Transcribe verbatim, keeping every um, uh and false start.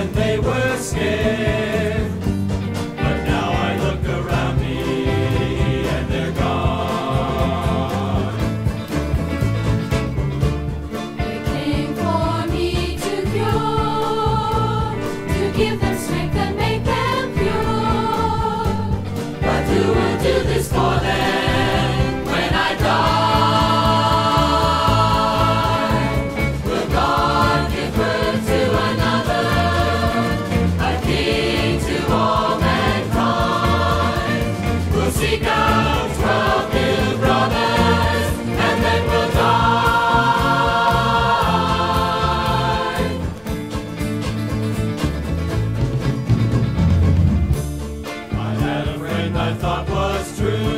and they were scared. But now I look around me and they're gone. They came for me to cure, to give them strength and make them pure. But who will do this for them when I die? Will God give birth to another, a king to all mankind? We'll seek out twelve new brothers and then we'll die. I had a friend I thought was true.